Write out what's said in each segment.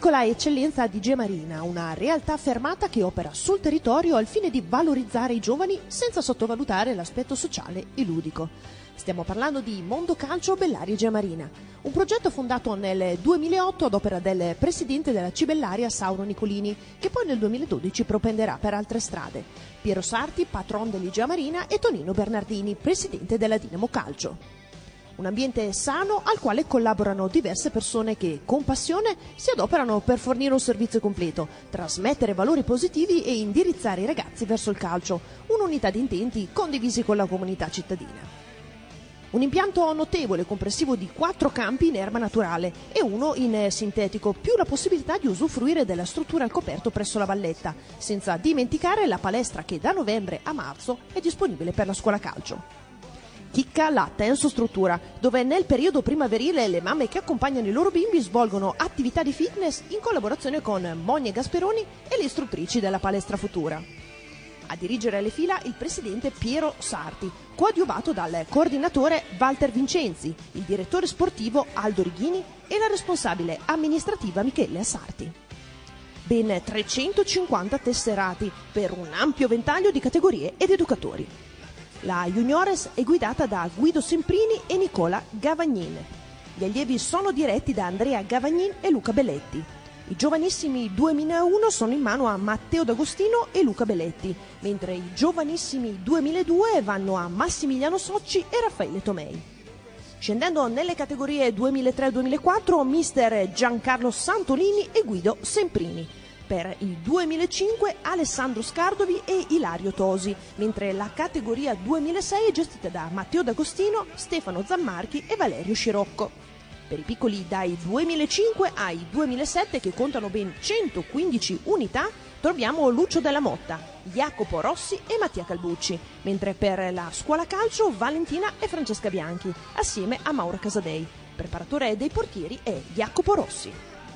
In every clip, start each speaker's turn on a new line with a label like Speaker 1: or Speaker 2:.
Speaker 1: piccola eccellenza di Gemarina, una realtà fermata che opera sul territorio al fine di valorizzare i giovani senza sottovalutare l'aspetto sociale e ludico. Stiamo parlando di Mondo Calcio Bellaria Gemarina, un progetto fondato nel 2008 ad opera del presidente della Cibellaria Sauro Nicolini, che poi nel 2012 propenderà per altre strade. Piero Sarti, patron dell'Igea Marina, e Tonino Bernardini, presidente della Dinamo Calcio. Un ambiente sano al quale collaborano diverse persone che, con passione, si adoperano per fornire un servizio completo, trasmettere valori positivi e indirizzare i ragazzi verso il calcio, un'unità di intenti condivisi con la comunità cittadina. Un impianto notevole, comprensivo di 4 campi in erba naturale e uno in sintetico, più la possibilità di usufruire della struttura al coperto presso la valletta, senza dimenticare la palestra che da novembre a marzo è disponibile per la scuola calcio. Chicca la tensostruttura, dove nel periodo primaverile le mamme che accompagnano i loro bimbi svolgono attività di fitness in collaborazione con Mogne Gasperoni e le istruttrici della palestra futura. A dirigere le fila il presidente Piero Sarti, coadiuvato dal coordinatore Walter Vincenzi, il direttore sportivo Aldo Righini e la responsabile amministrativa Michele Sarti. Ben 350 tesserati per un ampio ventaglio di categorie ed educatori. La Juniores è guidata da Guido Semprini e Nicola Gavagnin. Gli allievi sono diretti da Andrea Gavagnin e Luca Belletti. I giovanissimi 2001 sono in mano a Matteo D'Agostino e Luca Belletti, mentre i giovanissimi 2002 vanno a Massimiliano Socci e Raffaele Tomei. Scendendo nelle categorie 2003-2004, mister Giancarlo Santolini e Guido Semprini. Per il 2005 Alessandro Scardovi e Ilario Tosi, mentre la categoria 2006 è gestita da Matteo D'Agostino, Stefano Zammarchi e Valerio Scirocco. Per i piccoli dai 2005 ai 2007, che contano ben 115 unità, troviamo Lucio Della Motta, Jacopo Rossi e Mattia Calbucci, mentre per la scuola calcio Valentina e Francesca Bianchi, assieme a Mauro Casadei. Preparatore dei portieri è Jacopo Rossi.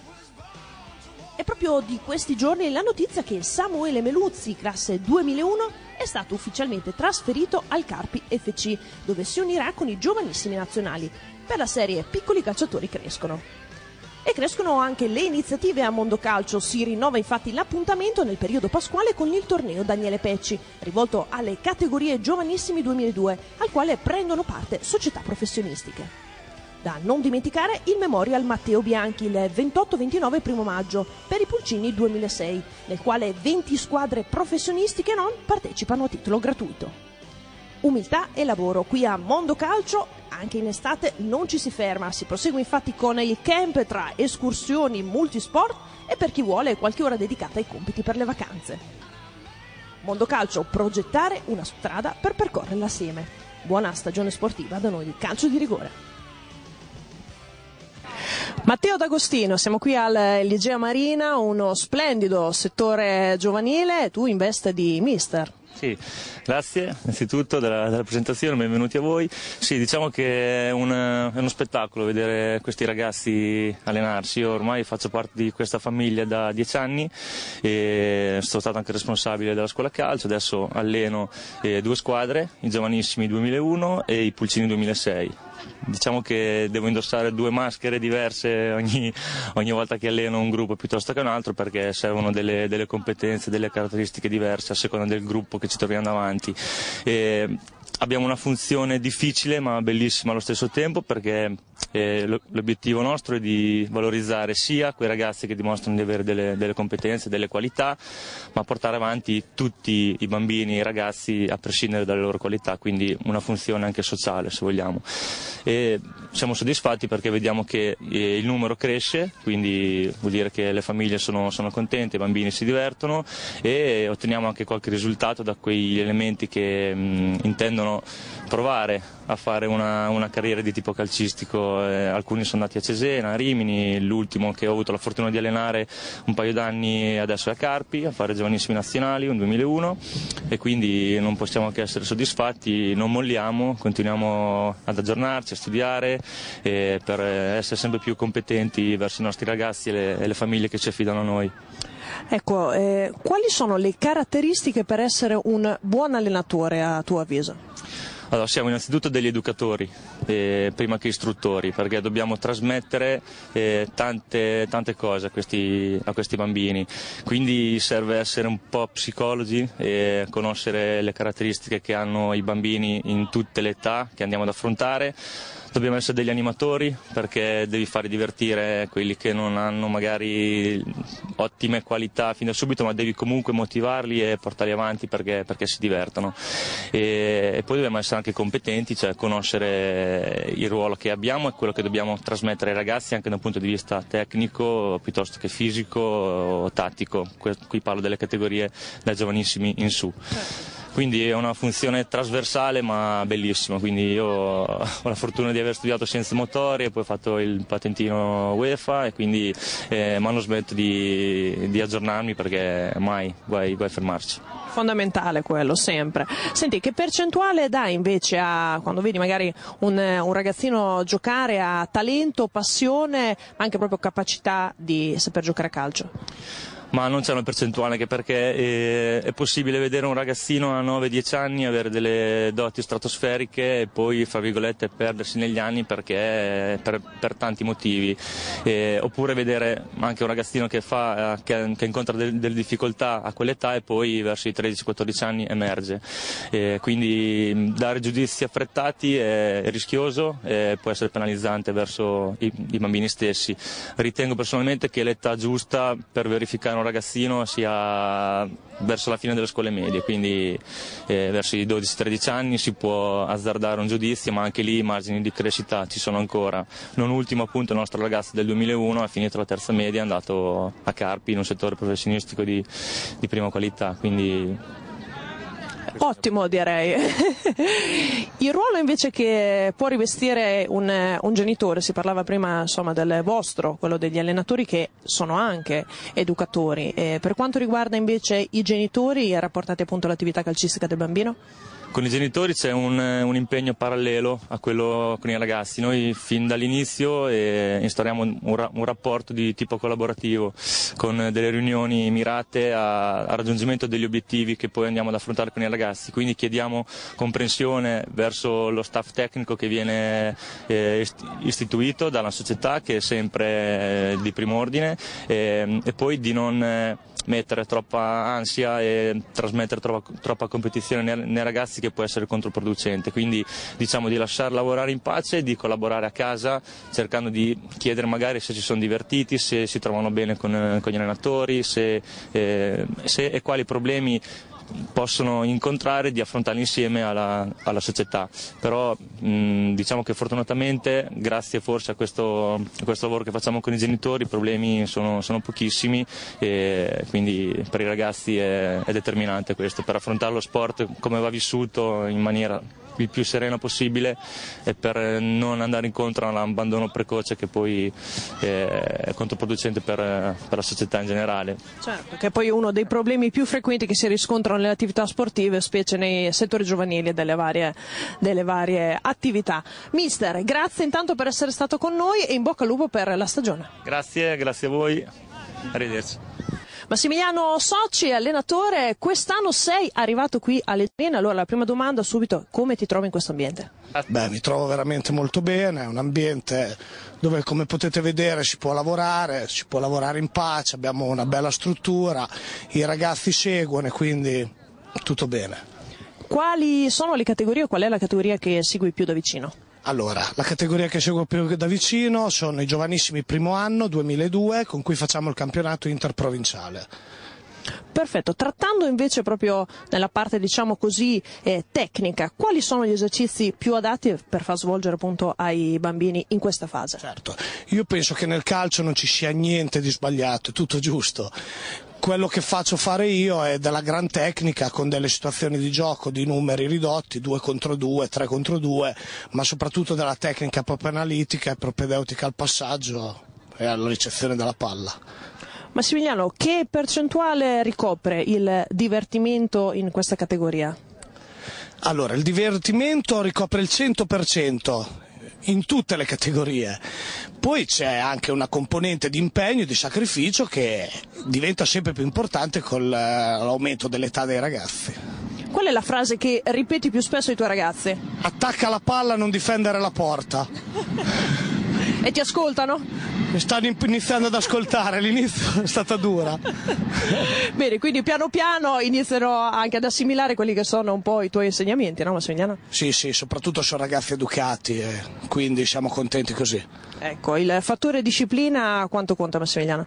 Speaker 1: È proprio di questi giorni la notizia che Samuele Meluzzi, classe 2001, è stato ufficialmente trasferito al Carpi FC, dove si unirà con i giovanissimi nazionali. Per la serie Piccoli calciatori crescono. E crescono anche le iniziative a Mondo Calcio. Si rinnova infatti l'appuntamento nel periodo pasquale con il torneo Daniele Pecci, rivolto alle categorie giovanissimi 2002, al quale prendono parte società professionistiche. Da non dimenticare il Memorial Matteo Bianchi il 28-29 e 1 maggio per i Pulcini 2006, nel quale 20 squadre professionistiche e non partecipano a titolo gratuito. Umiltà e lavoro. Qui a Mondo Calcio, anche in estate, non ci si ferma. Si prosegue infatti con il camp tra escursioni multisport e per chi vuole qualche ora dedicata ai compiti per le vacanze. Mondo Calcio, progettare una strada per percorrerla assieme. Buona stagione sportiva da noi di Calcio di Rigore. Matteo D'Agostino, siamo qui all'Igea Marina, uno splendido settore giovanile, tu in veste di mister.
Speaker 2: Sì, grazie innanzitutto della presentazione, benvenuti a voi. Sì, diciamo che è uno spettacolo vedere questi ragazzi allenarsi. Io ormai faccio parte di questa famiglia da 10 anni e sono stato anche responsabile della scuola calcio, adesso alleno 2 squadre, i giovanissimi 2001 e i Pulcini 2006. Diciamo che devo indossare 2 maschere diverse ogni volta che alleno un gruppo piuttosto che un altro, perché servono delle competenze, delle caratteristiche diverse a seconda del gruppo che ci troviamo davanti. Abbiamo una funzione difficile ma bellissima allo stesso tempo, perché l'obiettivo nostro è di valorizzare sia quei ragazzi che dimostrano di avere delle competenze, delle qualità, ma portare avanti tutti i bambini e i ragazzi a prescindere dalle loro qualità, quindi una funzione anche sociale se vogliamo. E siamo soddisfatti perché vediamo che il numero cresce, quindi vuol dire che le famiglie sono contente, i bambini si divertono e otteniamo anche qualche risultato da quegli elementi che intendono provare a fare una carriera di tipo calcistico. Alcuni sono andati a Cesena, a Rimini, l'ultimo che ho avuto la fortuna di allenare un paio d'anni adesso è a Carpi, a fare giovanissimi nazionali, un 2001, e quindi non possiamo che essere soddisfatti, non molliamo, continuiamo ad aggiornarci, a studiare per essere sempre più competenti verso i nostri ragazzi e le famiglie che ci affidano a noi.
Speaker 1: Ecco, quali sono le caratteristiche per essere un buon allenatore a tuo avviso?
Speaker 2: Allora, siamo innanzitutto degli educatori, prima che istruttori, perché dobbiamo trasmettere tante cose a questi bambini, quindi serve essere un po' psicologi e conoscere le caratteristiche che hanno i bambini in tutte le età che andiamo ad affrontare. Dobbiamo essere degli animatori, perché devi fare divertire quelli che non hanno magari ottime qualità fin da subito, ma devi comunque motivarli e portarli avanti perché si divertano. E poi dobbiamo essere anche competenti, cioè conoscere il ruolo che abbiamo e quello che dobbiamo trasmettere ai ragazzi anche da un punto di vista tecnico piuttosto che fisico o tattico. Qui parlo delle categorie da giovanissimi in su. Quindi è una funzione trasversale ma bellissima, quindi io ho la fortuna di aver studiato scienze motorie e poi ho fatto il patentino UEFA e quindi ma non smetto di aggiornarmi perché mai guai a fermarci.
Speaker 3: Fondamentale quello, sempre. Senti, che percentuale dai invece quando vedi magari un ragazzino giocare, a talento, passione, ma anche proprio capacità di saper giocare a calcio?
Speaker 2: Ma non c'è una percentuale, anche perché è possibile vedere un ragazzino a 9-10 anni avere delle doti stratosferiche e poi, fra virgolette, perdersi negli anni perché per tanti motivi. Oppure vedere anche un ragazzino che incontra delle difficoltà a quell'età e poi verso i 13-14 anni emerge. Quindi dare giudizi affrettati è rischioso e può essere penalizzante verso i bambini stessi. Ritengo personalmente che l'età giusta per verificare un ragazzino sia verso la fine delle scuole medie, quindi verso i 12-13 anni si può azzardare un giudizio, ma anche lì i margini di crescita ci sono ancora. Non ultimo appunto il nostro ragazzo del 2001 ha finito la terza media, è andato a Carpi in un settore professionistico di prima qualità, quindi
Speaker 3: ottimo, direi. Il ruolo invece che può rivestire un genitore, si parlava prima insomma del vostro, quello degli allenatori che sono anche educatori, per quanto riguarda invece i genitori rapportati appunto all'attività calcistica del bambino?
Speaker 2: Con i genitori c'è un impegno parallelo a quello con i ragazzi. Noi fin dall'inizio instauriamo un rapporto di tipo collaborativo con delle riunioni mirate al raggiungimento degli obiettivi che poi andiamo ad affrontare con i ragazzi. Quindi chiediamo comprensione verso lo staff tecnico che viene istituito dalla società, che è sempre di primo ordine, e poi di non mettere troppa ansia e trasmettere troppa competizione nei ragazzi, che può essere controproducente. Quindi diciamo di lasciar lavorare in pace, di collaborare a casa cercando di chiedere magari se si sono divertiti, se si trovano bene con gli allenatori, se e quali problemi possono incontrare, di affrontarli insieme alla società. Però diciamo che fortunatamente, grazie forse a questo lavoro che facciamo con i genitori, i problemi sono pochissimi, e quindi per i ragazzi è determinante questo, per affrontare lo sport come va vissuto in maniera il più serena possibile e per non andare incontro all'abbandono precoce, che poi è controproducente per la società in generale.
Speaker 3: Certo, che è poi uno dei problemi più frequenti che si riscontrano nelle attività sportive, specie nei settori giovanili delle varie attività. Mister, grazie intanto per essere stato con noi e in bocca al lupo per la stagione.
Speaker 2: Grazie a voi, arrivederci.
Speaker 3: Massimiliano Socci, allenatore, quest'anno sei arrivato qui all'Etna. Allora la prima domanda subito: come ti trovi in questo ambiente?
Speaker 4: Beh, mi trovo veramente molto bene, è un ambiente dove, come potete vedere, si può lavorare in pace, abbiamo una bella struttura, i ragazzi seguono e quindi tutto bene.
Speaker 3: Quali sono le categorie o qual è la categoria che segui più da vicino?
Speaker 4: Allora, la categoria che seguo più da vicino sono i giovanissimi primo anno 2002, con cui facciamo il campionato interprovinciale.
Speaker 3: Perfetto, trattando invece proprio nella parte diciamo così tecnica, quali sono gli esercizi più adatti per far svolgere appunto ai bambini in questa fase?
Speaker 4: Certo, io penso che nel calcio non ci sia niente di sbagliato, è tutto giusto. Quello che faccio fare io è della gran tecnica, con delle situazioni di gioco di numeri ridotti, 2 contro 2, 3 contro 2, ma soprattutto della tecnica proprio analitica e propedeutica al passaggio e alla ricezione della palla.
Speaker 3: Massimiliano, che percentuale ricopre il divertimento in questa categoria?
Speaker 4: Allora, il divertimento ricopre il 100%. In tutte le categorie. Poi c'è anche una componente di impegno e di sacrificio che diventa sempre più importante con l'aumento dell'età dei ragazzi.
Speaker 3: Qual è la frase che ripeti più spesso ai tuoi ragazzi?
Speaker 4: Attacca la palla, non difendere la porta.
Speaker 3: E ti ascoltano?
Speaker 4: Mi stanno iniziando ad ascoltare, l'inizio è stata dura.
Speaker 3: Bene, quindi piano piano iniziano anche ad assimilare quelli che sono un po' i tuoi insegnamenti, no Massimiliano?
Speaker 4: Sì, soprattutto sono ragazzi educati e quindi siamo contenti così.
Speaker 3: Ecco, il fattore disciplina quanto conta, Massimiliano?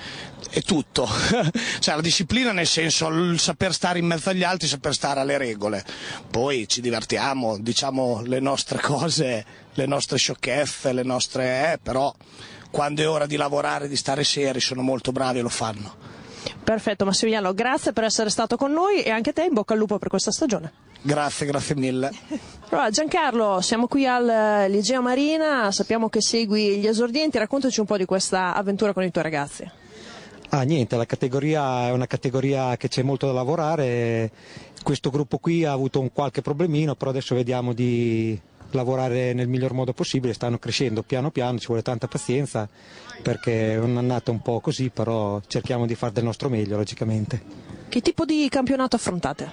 Speaker 4: È tutto, cioè la disciplina nel senso il saper stare in mezzo agli altri, saper stare alle regole, poi ci divertiamo, diciamo le nostre cose, le nostre sciocchezze, le nostre però quando è ora di lavorare, di stare seri, sono molto bravi e lo fanno.
Speaker 3: Perfetto Massimiliano, grazie per essere stato con noi e anche a te in bocca al lupo per questa stagione.
Speaker 4: Grazie mille.
Speaker 3: Allora, Giancarlo, siamo qui al Liceo Marina, sappiamo che segui gli esordienti, raccontaci un po' di questa avventura con i tuoi ragazzi.
Speaker 5: Niente, la categoria è una categoria che c'è molto da lavorare, questo gruppo qui ha avuto un qualche problemino, però adesso vediamo di lavorare nel miglior modo possibile, stanno crescendo piano piano, ci vuole tanta pazienza perché è un'annata un po' così, però cerchiamo di fare del nostro meglio logicamente.
Speaker 3: Che tipo di campionato affrontate?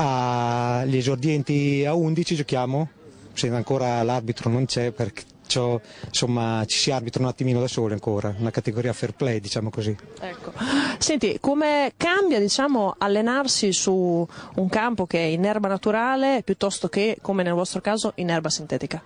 Speaker 5: Gli esordienti a 11 giochiamo, se ancora l'arbitro non c'è perché insomma ci si arbitra un attimino da soli ancora, una categoria fair play diciamo così.
Speaker 3: Ecco. Senti, come cambia diciamo allenarsi su un campo che è in erba naturale piuttosto che come nel vostro caso in erba sintetica?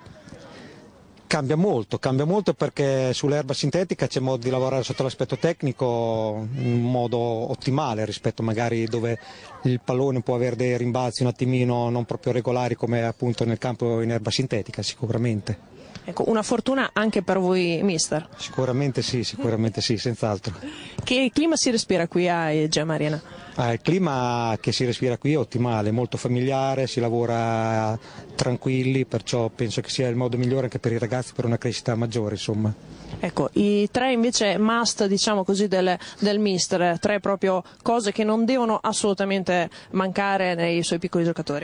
Speaker 5: Cambia molto perché sull'erba sintetica c'è modo di lavorare sotto l'aspetto tecnico in modo ottimale rispetto magari dove il pallone può avere dei rimbalzi un attimino non proprio regolari come appunto nel campo in erba sintetica sicuramente.
Speaker 3: Ecco, una fortuna anche per voi mister?
Speaker 5: Sicuramente sì, senz'altro.
Speaker 3: Che clima si respira qui a Liceo Marina?
Speaker 5: Il clima che si respira qui è ottimale, molto familiare, si lavora tranquilli, perciò penso che sia il modo migliore anche per i ragazzi per una crescita maggiore, insomma.
Speaker 3: Ecco, i tre invece must, diciamo così, del mister, tre proprio cose che non devono assolutamente mancare nei suoi piccoli giocatori.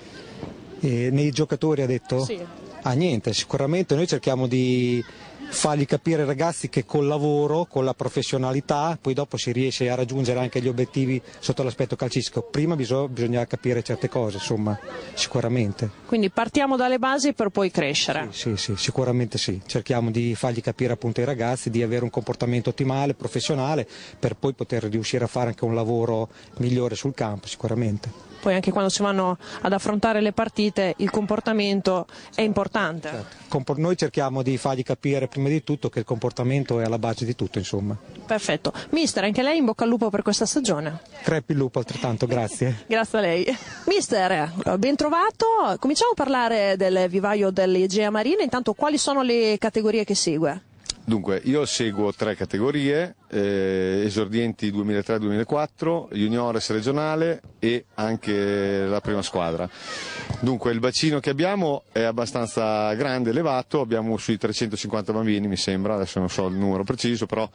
Speaker 5: Nei giocatori ha detto?
Speaker 3: Sì.
Speaker 5: Niente, sicuramente noi cerchiamo di fargli capire ai ragazzi che col lavoro, con la professionalità, poi dopo si riesce a raggiungere anche gli obiettivi sotto l'aspetto calcistico. Prima bisogna capire certe cose, insomma, sicuramente.
Speaker 3: Quindi partiamo dalle basi per poi crescere.
Speaker 5: Sì, sicuramente sì. Cerchiamo di fargli capire appunto ai ragazzi di avere un comportamento ottimale, professionale, per poi poter riuscire a fare anche un lavoro migliore sul campo, sicuramente.
Speaker 3: Poi anche quando si vanno ad affrontare le partite il comportamento è importante.
Speaker 5: Certo. Noi cerchiamo di fargli capire prima di tutto che il comportamento è alla base di tutto, insomma.
Speaker 3: Perfetto. Mister, anche lei in bocca al lupo per questa stagione.
Speaker 5: Crepi il lupo altrettanto, grazie.
Speaker 3: Grazie a lei. Mister, ben trovato. Cominciamo a parlare del vivaio dell'Egea Marina. Intanto quali sono le categorie che segue?
Speaker 6: Dunque, io seguo 3 categorie, esordienti 2003-2004, juniores regionale e anche la prima squadra. Dunque, il bacino che abbiamo è abbastanza grande, elevato, abbiamo sui 350 bambini mi sembra, adesso non so il numero preciso, però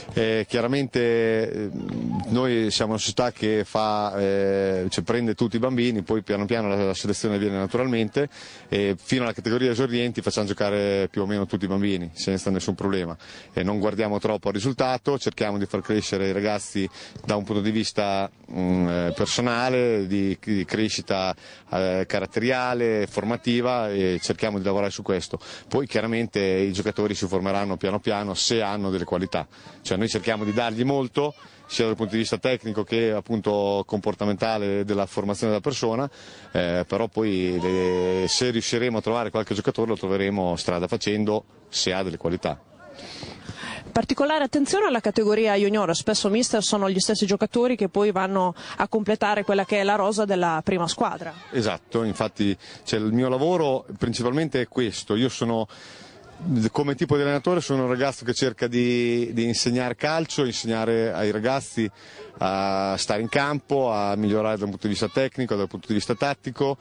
Speaker 6: chiaramente noi siamo una società che prende tutti i bambini, poi piano piano la selezione avviene naturalmente e fino alla categoria esordienti facciamo giocare più o meno tutti i bambini senza nessun problema. E non guardiamo troppo al risultato, cerchiamo di far crescere i ragazzi da un punto di vista personale, di crescita caratteriale, formativa e cerchiamo di lavorare su questo. Poi chiaramente i giocatori si formeranno piano piano se hanno delle qualità, cioè noi cerchiamo di dargli molto sia dal punto di vista tecnico che appunto comportamentale della formazione della persona, però poi se riusciremo a trovare qualche giocatore lo troveremo strada facendo se ha delle qualità.
Speaker 3: Particolare attenzione alla categoria junior, spesso mister sono gli stessi giocatori che poi vanno a completare quella che è la rosa della prima squadra.
Speaker 6: Esatto, infatti il mio lavoro principalmente è questo, io sono come tipo di allenatore sono un ragazzo che cerca di insegnare calcio, insegnare ai ragazzi a stare in campo, a migliorare dal punto di vista tecnico, dal punto di vista tattico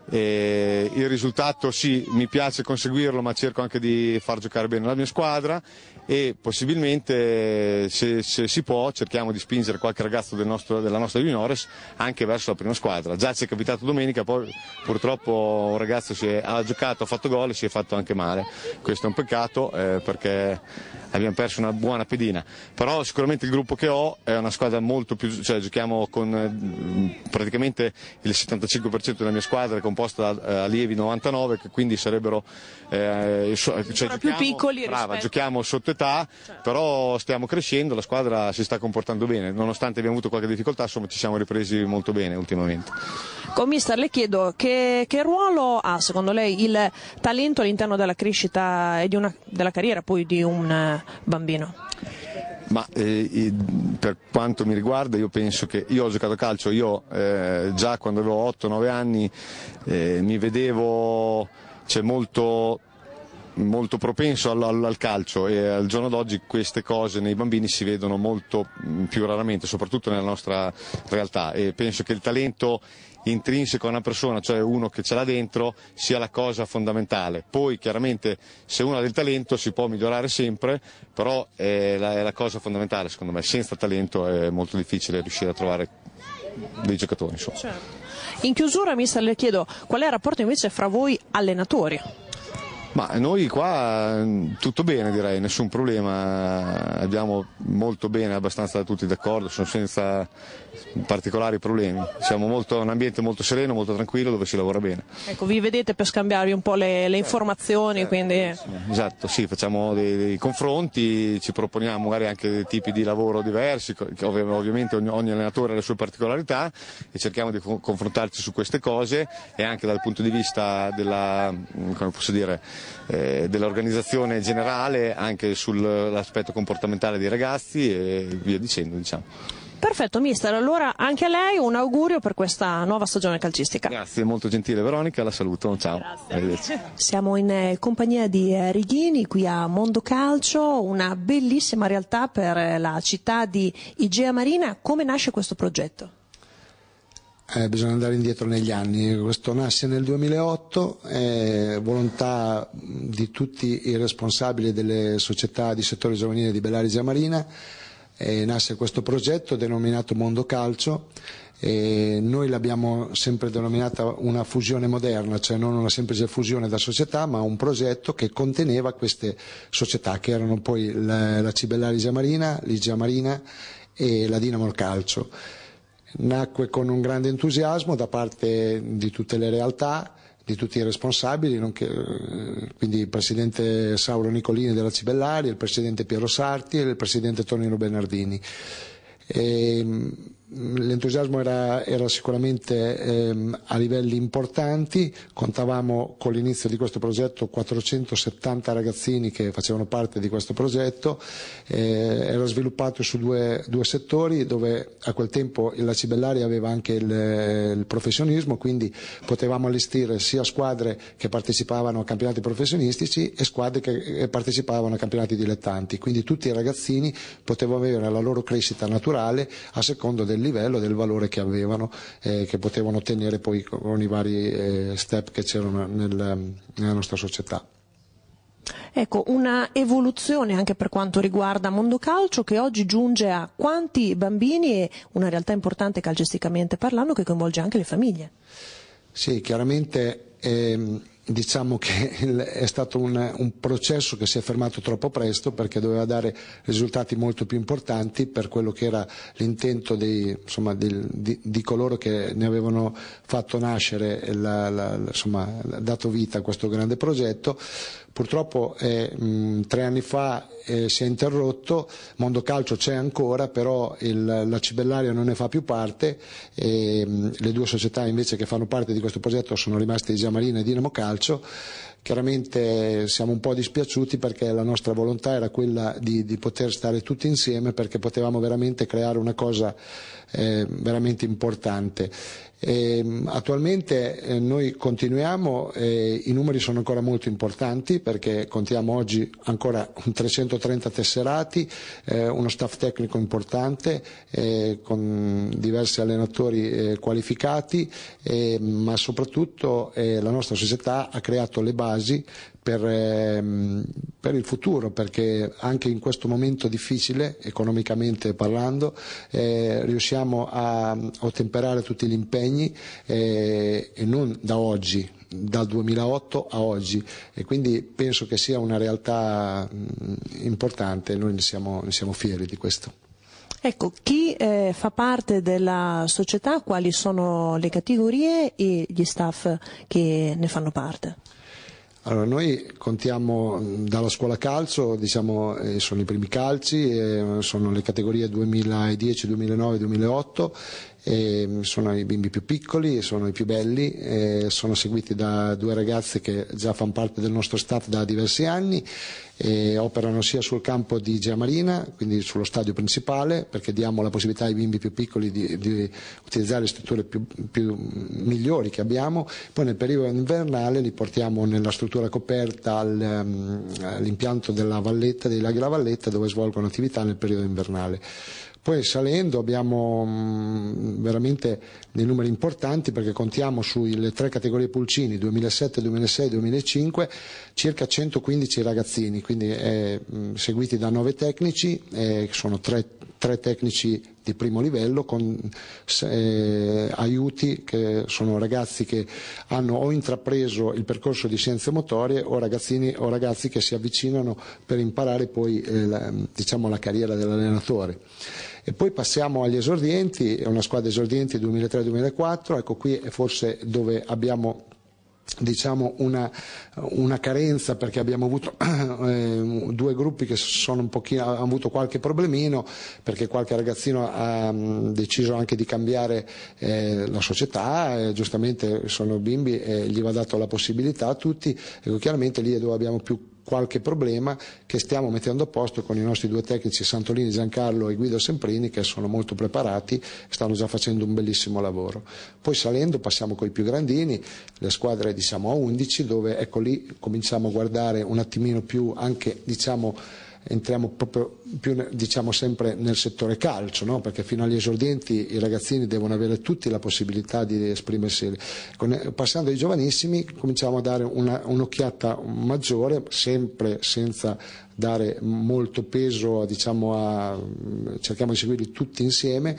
Speaker 6: Il risultato sì, mi piace conseguirlo, ma cerco anche di far giocare bene la mia squadra e possibilmente se si può cerchiamo di spingere qualche ragazzo della nostra juniores anche verso la prima squadra. Già ci è capitato domenica, poi purtroppo un ragazzo ha giocato, ha fatto gol e si è fatto anche male. Questo è un peccato perché abbiamo perso una buona pedina, però sicuramente il gruppo che ho è una squadra molto più, cioè giochiamo con praticamente il 75% della mia squadra è composta da allievi 99, che quindi sarebbero cioè
Speaker 3: più piccoli.
Speaker 6: Giochiamo sotto età, certo. Però stiamo crescendo, la squadra si sta comportando bene, nonostante abbiamo avuto qualche difficoltà, insomma ci siamo ripresi molto bene ultimamente.
Speaker 3: Mister, le chiedo che ruolo ha secondo lei il talento all'interno della crescita e della carriera poi di un bambino?
Speaker 6: Ma per quanto mi riguarda io penso che io ho giocato a calcio, già quando avevo 8-9 anni mi vedevo molto propenso al calcio e al giorno d'oggi queste cose nei bambini si vedono molto più raramente, soprattutto nella nostra realtà, e penso che il talento intrinseco a una persona, cioè uno che ce l'ha dentro, sia la cosa fondamentale. Poi chiaramente se uno ha del talento si può migliorare sempre, però è la cosa fondamentale secondo me. Senza talento è molto difficile riuscire a trovare dei giocatori, insomma.
Speaker 3: Certo. In chiusura, mister, le chiedo qual è il rapporto invece fra voi allenatori?
Speaker 6: Ma noi qua tutto bene, direi, nessun problema, abbiamo molto bene, abbastanza tutti d'accordo, sono senza particolari problemi, siamo un ambiente molto sereno, molto tranquillo, dove si lavora bene.
Speaker 3: Ecco, vi vedete per scambiarvi un po' le informazioni, quindi...
Speaker 6: Esatto, sì, facciamo dei confronti, ci proponiamo magari anche dei tipi di lavoro diversi, ovviamente ogni allenatore ha le sue particolarità e cerchiamo di confrontarci su queste cose e anche dal punto di vista dell'organizzazione generale, anche sull'aspetto comportamentale dei ragazzi e via dicendo, diciamo.
Speaker 3: Perfetto, mister, allora anche a lei un augurio per questa nuova stagione calcistica.
Speaker 6: Grazie, molto gentile Veronica, la saluto, ciao.
Speaker 3: Grazie. Siamo in compagnia di Righini qui a Mondo Calcio, una bellissima realtà per la città di Igea Marina. Come nasce questo progetto?
Speaker 7: Bisogna andare indietro negli anni, questo nasce nel 2008, volontà di tutti i responsabili delle società di settore giovanile di Bellaria Igea Marina, nasce questo progetto denominato Mondo Calcio. Noi l'abbiamo sempre denominata una fusione moderna, cioè non una semplice fusione da società, ma un progetto che conteneva queste società che erano poi la Bellaria Igea Marina, l'Igea Marina e la Dinamo Calcio. Nacque con un grande entusiasmo da parte di tutte le realtà, di tutti i responsabili, quindi il presidente Sauro Nicolini della Bellaria, il presidente Piero Sarti e il presidente Tonino Bernardini. L'entusiasmo era sicuramente a livelli importanti, contavamo con l'inizio di questo progetto 470 ragazzini che facevano parte di questo progetto, era sviluppato su due settori dove a quel tempo la Bellaria aveva anche il professionismo, quindi potevamo allestire sia squadre che partecipavano a campionati professionistici e squadre che partecipavano a campionati dilettanti, quindi tutti i ragazzini potevano avere la loro crescita naturale a secondo del livello, del valore che avevano, che potevano ottenere poi con i vari step che c'erano nella nostra società.
Speaker 3: Ecco, una evoluzione anche per quanto riguarda Mondo Calcio che oggi giunge a quanti bambini e una realtà importante calcisticamente parlando che coinvolge anche le famiglie.
Speaker 7: Sì, chiaramente diciamo che è stato un processo che si è fermato troppo presto perché doveva dare risultati molto più importanti per quello che era l'intento di coloro che ne avevano fatto nascere, dato vita a questo grande progetto. Purtroppo 3 anni fa si è interrotto, Mondo Calcio c'è ancora, però la Bellaria non ne fa più parte, le due società invece che fanno parte di questo progetto sono rimaste Igea Marina e Dinamo Calcio. Chiaramente siamo un po' dispiaciuti perché la nostra volontà era quella di poter stare tutti insieme perché potevamo veramente creare una cosa veramente importante. Attualmente noi continuiamo, i numeri sono ancora molto importanti perché contiamo oggi ancora 330 tesserati, uno staff tecnico importante con diversi allenatori qualificati, ma soprattutto la nostra società ha creato le basi per il futuro, perché anche in questo momento difficile, economicamente parlando, riusciamo a ottemperare tutti gli impegni e non da oggi, dal 2008 a oggi, e quindi penso che sia una realtà importante e noi ne siamo fieri di questo.
Speaker 3: Ecco, chi fa parte della società, quali sono le categorie e gli staff che ne fanno parte?
Speaker 7: Allora, noi contiamo dalla scuola calcio, diciamo, sono i primi calci, sono le categorie 2010, 2009, 2008, sono i bimbi più piccoli, sono i più belli, sono seguiti da due ragazze che già fanno parte del nostro staff da diversi anni, operano sia sul campo di Gea Marina, quindi sullo stadio principale, perché diamo la possibilità ai bimbi più piccoli di utilizzare le strutture più migliori che abbiamo. Poi nel periodo invernale li portiamo nella struttura coperta all'impianto della Valletta, dei Laghi La Valletta, dove svolgono attività nel periodo invernale. Poi salendo abbiamo veramente dei numeri importanti, perché contiamo sulle 3 categorie pulcini 2007, 2006, 2005 circa 115 ragazzini, quindi seguiti da 9 tecnici, sono 3 tecnici di primo livello con aiuti che sono ragazzi che hanno o intrapreso il percorso di scienze motorie o ragazzi che si avvicinano per imparare poi la carriera dell'allenatore. E poi passiamo agli esordienti, è una squadra esordienti 2003-2004, ecco qui è forse dove abbiamo una carenza, perché abbiamo avuto 2 gruppi che hanno avuto qualche problemino, perché qualche ragazzino ha deciso anche di cambiare la società, giustamente sono bimbi e gli va dato la possibilità a tutti, ecco, chiaramente lì è dove abbiamo più qualche problema che stiamo mettendo a posto con i nostri 2 tecnici Santolini Giancarlo e Guido Semprini, che sono molto preparati, stanno già facendo un bellissimo lavoro. Poi salendo passiamo con i più grandini, le squadre a 11, dove ecco lì cominciamo a guardare un attimino più anche entriamo proprio più sempre nel settore calcio, no? Perché fino agli esordienti i ragazzini devono avere tutti la possibilità di esprimersi. Passando ai giovanissimi cominciamo a dare un'occhiata maggiore, sempre senza dare molto peso, cerchiamo di seguirli tutti insieme.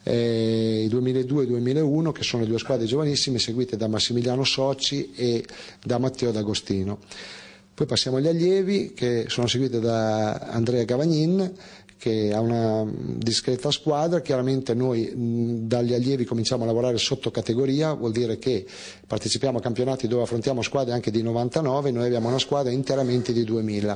Speaker 7: I 2002 e 2001, che sono 2 squadre giovanissime seguite da Massimiliano Soci e da Matteo D'Agostino. Poi passiamo agli allievi, che sono seguiti da Andrea Gavagnin, che ha una discreta squadra. Chiaramente noi dagli allievi cominciamo a lavorare sotto categoria, vuol dire che partecipiamo a campionati dove affrontiamo squadre anche di 99, noi abbiamo una squadra interamente di 2000,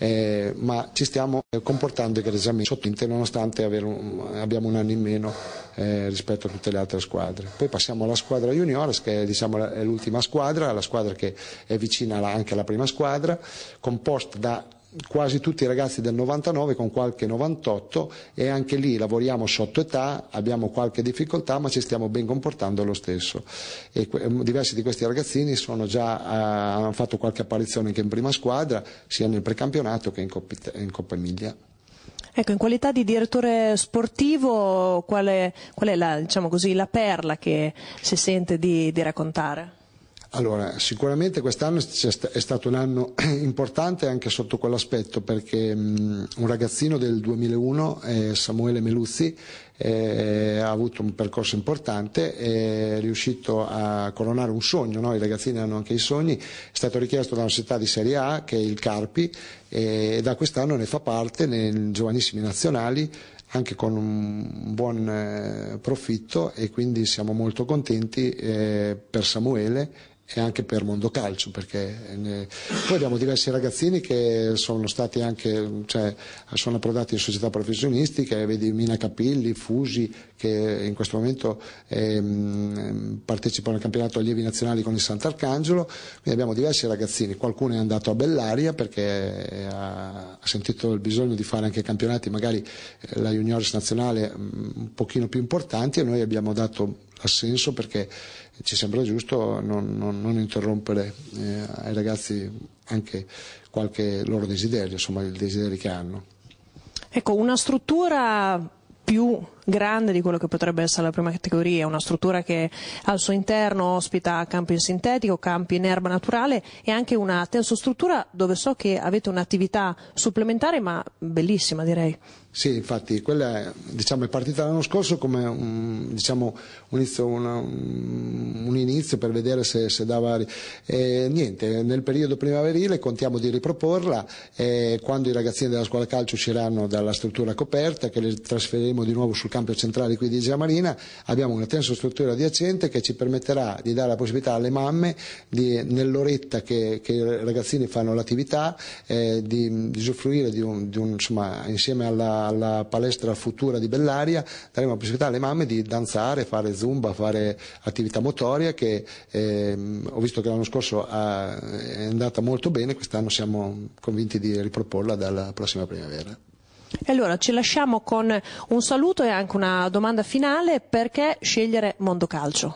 Speaker 7: ma ci stiamo comportando egregiamente sotto Inter, nonostante abbiamo un anno in meno rispetto a tutte le altre squadre. Poi passiamo alla squadra juniores, che è l'ultima squadra, la squadra che è vicina anche alla prima squadra, composta da quasi tutti i ragazzi del 99 con qualche 98, e anche lì lavoriamo sotto età, abbiamo qualche difficoltà ma ci stiamo ben comportando lo stesso, e diversi di questi ragazzini hanno fatto qualche apparizione anche in prima squadra, sia nel precampionato che in Coppa Emilia.
Speaker 3: Ecco, in qualità di direttore sportivo, qual è la perla che si sente di raccontare?
Speaker 7: Allora, sicuramente quest'anno è stato un anno importante anche sotto quell'aspetto, perché un ragazzino del 2001, Samuele Meluzzi, ha avuto un percorso importante, è riuscito a coronare un sogno, no? I ragazzini hanno anche i sogni, è stato richiesto da una società di Serie A che è il Carpi, e da quest'anno ne fa parte nei giovanissimi nazionali, anche con un buon profitto, e quindi siamo molto contenti per Samuele e anche per Mondo Calcio, perché poi abbiamo diversi ragazzini che sono stati sono approdati in società professionistiche, vedi Mina Capilli, Fusi, che in questo momento partecipano al campionato allievi nazionali con il Sant'Arcangelo. Quindi abbiamo diversi ragazzini, qualcuno è andato a Bellaria perché ha sentito il bisogno di fare anche campionati, magari la juniores nazionale un pochino più importanti, e noi abbiamo dato senso, perché ci sembra giusto non interrompere ai ragazzi anche qualche loro desiderio, insomma, i desideri che hanno.
Speaker 3: Ecco, una struttura più grande di quello che potrebbe essere la prima categoria, una struttura che al suo interno ospita campi in sintetico, campi in erba naturale e anche una tensostruttura dove so che avete un'attività supplementare ma bellissima, direi.
Speaker 7: Sì, infatti quella è partita l'anno scorso come un inizio per vedere se dava niente. Nel periodo primaverile contiamo di riproporla quando i ragazzini della scuola calcio usciranno dalla struttura coperta, che li trasferiremo di nuovo sul campo centrale qui di Regia Marina. Abbiamo una tensostruttura adiacente che ci permetterà di dare la possibilità alle mamme nell'oretta che i ragazzini fanno l'attività di usufruire insieme alla palestra futura di Bellaria. Daremo la possibilità alle mamme di danzare, fare zumba, fare attività motoria, che ho visto che l'anno scorso è andata molto bene. Quest'anno siamo convinti di riproporla dalla prossima primavera.
Speaker 3: E allora ci lasciamo con un saluto e anche una domanda finale: perché scegliere Mondo Calcio?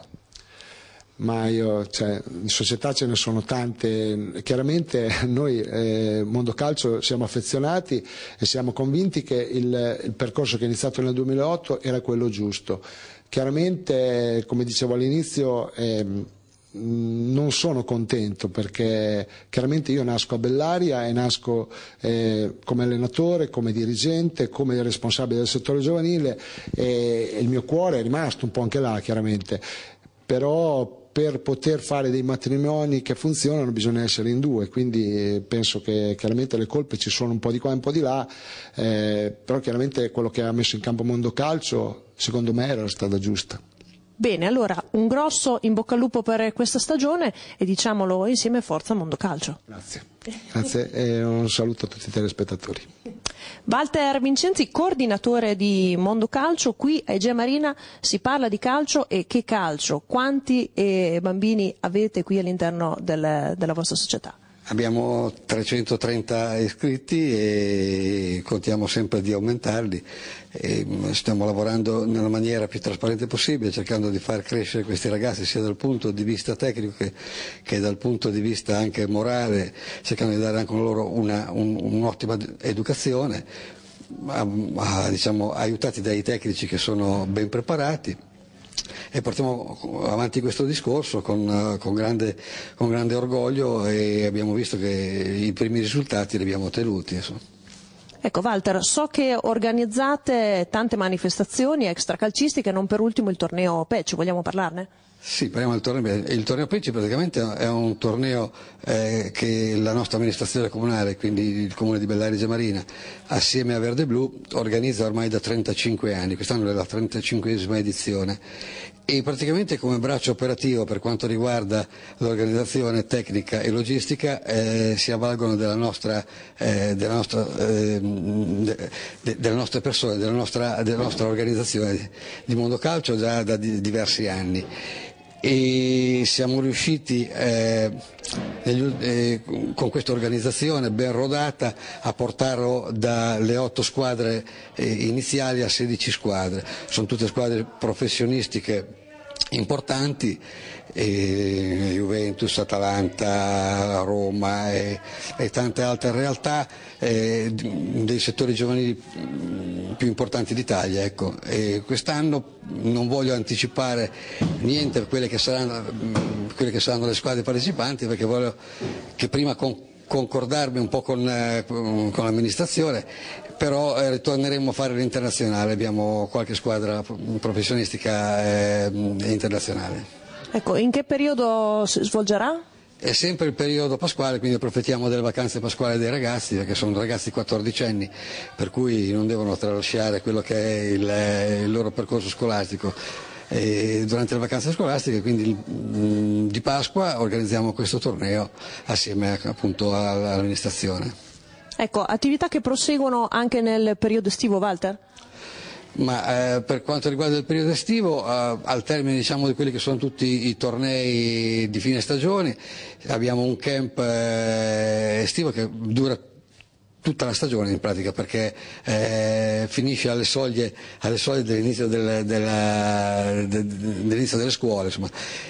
Speaker 7: Ma in società ce ne sono tante, chiaramente noi Mondo Calcio siamo affezionati e siamo convinti che il percorso che è iniziato nel 2008 era quello giusto. Chiaramente, come dicevo all'inizio, non sono contento perché chiaramente io nasco a Bellaria e nasco come allenatore, come dirigente, come responsabile del settore giovanile e il mio cuore è rimasto un po' anche là, chiaramente, però per poter fare dei matrimoni che funzionano bisogna essere in due, quindi penso che chiaramente le colpe ci sono un po' di qua e un po' di là, però chiaramente quello che ha messo in campo Mondo Calcio secondo me era la strada giusta.
Speaker 3: Bene, allora un grosso in bocca al lupo per questa stagione e diciamolo insieme: forza Mondo Calcio.
Speaker 7: Grazie e un saluto a tutti i telespettatori.
Speaker 3: Walter Vincenzi, coordinatore di Mondo Calcio. Qui a Regia Marina si parla di calcio, e che calcio? Quanti bambini avete qui all'interno della vostra società?
Speaker 8: Abbiamo 330 iscritti e contiamo sempre di aumentarli. Stiamo lavorando nella maniera più trasparente possibile, cercando di far crescere questi ragazzi sia dal punto di vista tecnico che dal punto di vista anche morale, cercando di dare anche loro un'ottima educazione, aiutati dai tecnici che sono ben preparati. E portiamo avanti questo discorso con grande orgoglio e abbiamo visto che i primi risultati li abbiamo ottenuti.
Speaker 3: Ecco Walter, so che organizzate tante manifestazioni extracalcistiche, non per ultimo il torneo PEC, vogliamo parlarne?
Speaker 8: Sì, parliamo del torneo. Il torneo PEC praticamente è un torneo che la nostra amministrazione comunale, quindi il comune di Bellaria Regia Marina, assieme a Verde Blu, organizza ormai da 35 anni, quest'anno è la 35esima edizione. E praticamente come braccio operativo per quanto riguarda l'organizzazione tecnica e logistica si avvalgono delle nostre persone, della nostra organizzazione di Mondo Calcio già da diversi anni. E siamo riusciti con questa organizzazione ben rodata a portarlo dalle 8 squadre iniziali a 16 squadre. Sono tutte squadre professionistiche importanti, Juventus, Atalanta, Roma e tante altre realtà dei settori giovanili più importanti d'Italia. Ecco. E quest'anno non voglio anticipare niente per quelle che saranno le squadre partecipanti, perché voglio che prima concordarmi un po' con l'amministrazione, però ritorneremo a fare l'internazionale, abbiamo qualche squadra professionistica internazionale.
Speaker 3: Ecco, in che periodo si svolgerà?
Speaker 8: È sempre il periodo pasquale, quindi approfittiamo delle vacanze pasquali dei ragazzi, perché sono ragazzi 14enni, per cui non devono tralasciare quello che è il loro percorso scolastico. E durante le vacanze scolastiche, quindi di Pasqua, organizziamo questo torneo assieme appunto all'amministrazione.
Speaker 3: Ecco, attività che proseguono anche nel periodo estivo, Walter?
Speaker 8: Ma per quanto riguarda il periodo estivo, al termine di quelli che sono tutti i tornei di fine stagione, abbiamo un camp estivo che dura tutta la stagione in pratica, perché finisce alle soglie dell'inizio dell'inizio delle scuole, insomma.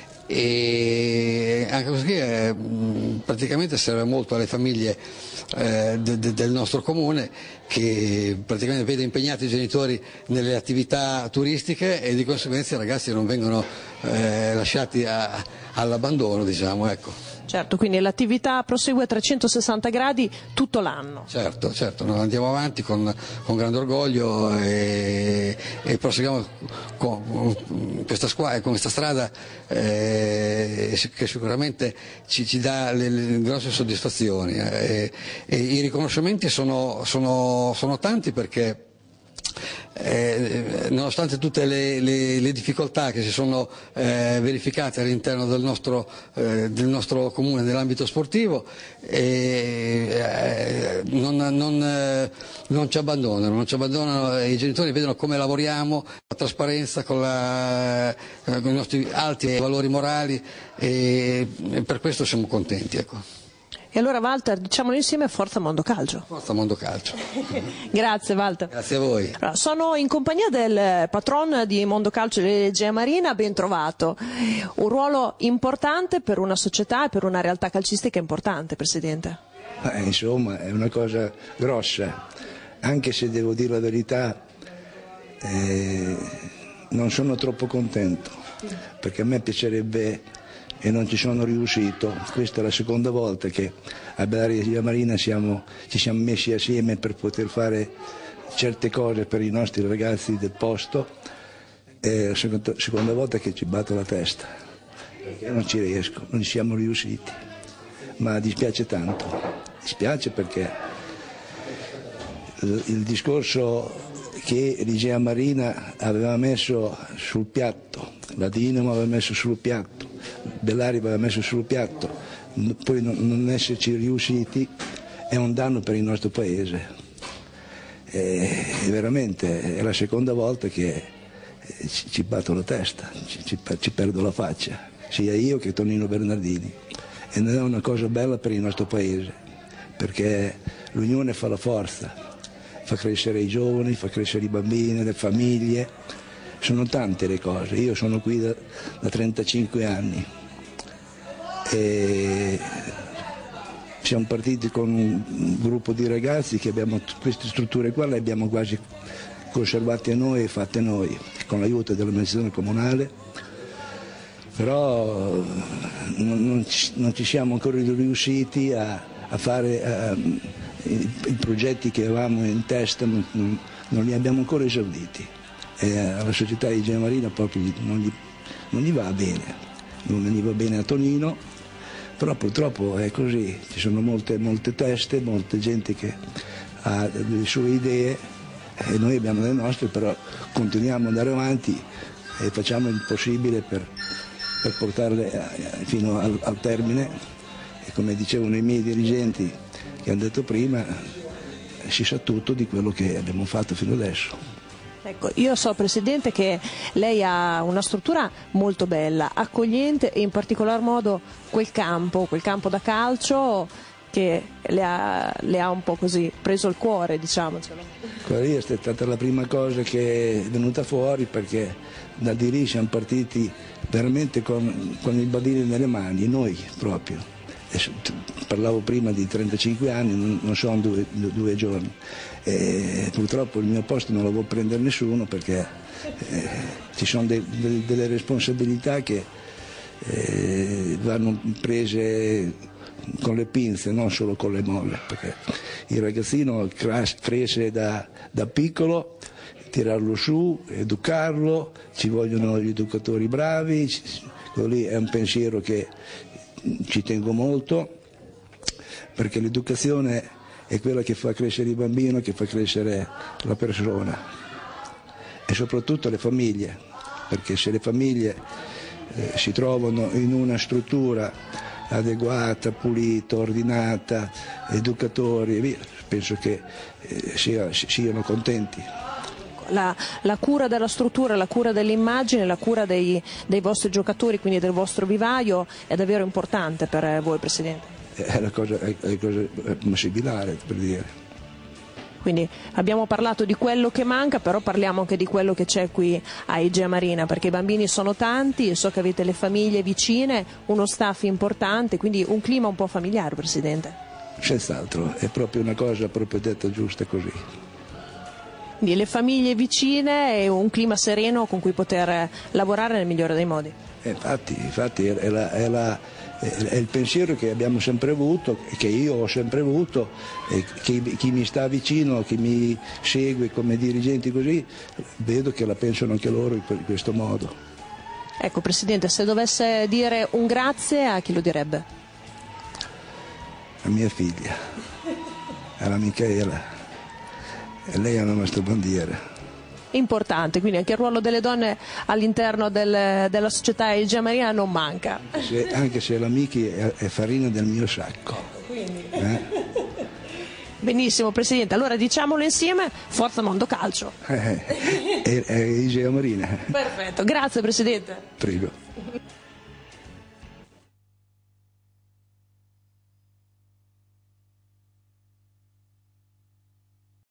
Speaker 8: E anche così praticamente serve molto alle famiglie del nostro comune, che praticamente vede impegnati i genitori nelle attività turistiche e di conseguenza i ragazzi non vengono lasciati all'abbandono, diciamo, ecco.
Speaker 3: Certo, quindi l'attività prosegue a 360 gradi tutto l'anno.
Speaker 8: Certo, noi andiamo avanti con grande orgoglio e proseguiamo con questa strada che sicuramente ci dà le grosse soddisfazioni, e i riconoscimenti sono tanti, perché nonostante tutte le difficoltà che si sono verificate all'interno del nostro comune nell'ambito sportivo, non ci abbandonano, i genitori vedono come lavoriamo, la trasparenza con i nostri alti valori morali, e per questo siamo contenti, ecco.
Speaker 3: E allora Walter, diciamolo insieme, forza Mondo Calcio.
Speaker 8: Forza Mondo Calcio.
Speaker 3: Grazie Walter.
Speaker 8: Grazie a voi.
Speaker 3: Allora, sono in compagnia del patron di Mondo Calcio Legea Marina, ben trovato. Un ruolo importante per una società e per una realtà calcistica importante, Presidente.
Speaker 9: Insomma, è una cosa grossa, anche se devo dire la verità, non sono troppo contento, perché a me piacerebbe, e non ci sono riuscito. Questa è la seconda volta che a Bellaria Marina ci siamo messi assieme per poter fare certe cose per i nostri ragazzi del posto, è la seconda volta che ci batto la testa, perché non ci riesco, non ci siamo riusciti, ma dispiace tanto, dispiace perché il discorso che Legea Marina aveva messo sul piatto, la Dinamo aveva messo sul piatto, Bellaria aveva messo sul piatto, poi non esserci riusciti è un danno per il nostro paese. Veramente è la seconda volta che ci batto la testa, ci perdo la faccia, sia io che Tonino Bernardini, e non è una cosa bella per il nostro paese, perché l'unione fa la forza, fa crescere i giovani, fa crescere i bambini, le famiglie, sono tante le cose. Io sono qui da 35 anni e siamo partiti con un gruppo di ragazzi che abbiamo queste strutture qua, le abbiamo quasi conservate noi e fatte noi, con l'aiuto dell'amministrazione comunale, però non ci siamo ancora riusciti a fare i progetti che avevamo in testa, non li abbiamo ancora esauditi. Alla società di Legea Marina proprio non gli va bene, non gli va bene a Tonino, però purtroppo è così, ci sono molte teste, molta gente che ha le sue idee e noi abbiamo le nostre, però continuiamo ad andare avanti e facciamo il possibile per portarle fino al termine, e come dicevano i miei dirigenti che hanno detto prima, si sa tutto di quello che abbiamo fatto fino adesso.
Speaker 3: Ecco, io so, Presidente, che lei ha una struttura molto bella, accogliente, e in particolar modo quel campo da calcio che le ha un po' così preso il cuore, diciamocelo.
Speaker 9: Quella lì è stata la prima cosa che è venuta fuori, perché da di lì siamo partiti veramente con i bambini nelle mani, noi proprio. Parlavo prima di 35 anni, non sono due giorni. Purtroppo il mio posto non lo vuol prendere nessuno, perché ci sono delle responsabilità che vanno prese con le pinze, non solo con le molle, perché il ragazzino cresce da piccolo, tirarlo su, educarlo, ci vogliono gli educatori bravi, quello lì è un pensiero che ci tengo molto, perché l'educazione è quella che fa crescere il bambino, che fa crescere la persona, e soprattutto le famiglie, perché se le famiglie si trovano in una struttura adeguata, pulita, ordinata, educatori, penso che siano contenti.
Speaker 3: La cura della struttura, la cura dell'immagine, la cura dei vostri giocatori, quindi del vostro vivaio, è davvero importante per voi, Presidente?
Speaker 9: È la cosa basilare, per dire.
Speaker 3: Quindi abbiamo parlato di quello che manca, però parliamo anche di quello che c'è qui a Igea Marina, perché i bambini sono tanti, so che avete le famiglie vicine, uno staff importante, quindi un clima un po' familiare, Presidente.
Speaker 9: Senz'altro, è proprio una cosa proprio detta giusta così.
Speaker 3: Quindi le famiglie vicine e un clima sereno con cui poter lavorare nel migliore dei modi.
Speaker 9: Infatti è il pensiero che abbiamo sempre avuto, che io ho sempre avuto, e chi mi sta vicino, chi mi segue come dirigenti così, vedo che la pensano anche loro in questo modo.
Speaker 3: Ecco, Presidente, se dovesse dire un grazie, a chi lo direbbe?
Speaker 9: A mia figlia, alla Michaela, e lei è la nostra bandiera.
Speaker 3: Importante, quindi anche il ruolo delle donne all'interno della società Igea Marina non manca.
Speaker 9: Anche se la Miki è farina del mio sacco.
Speaker 3: Benissimo, Presidente, allora diciamolo insieme, forza Mondo Calcio.
Speaker 9: Igea Marina.
Speaker 3: Perfetto, grazie Presidente.
Speaker 9: Prego.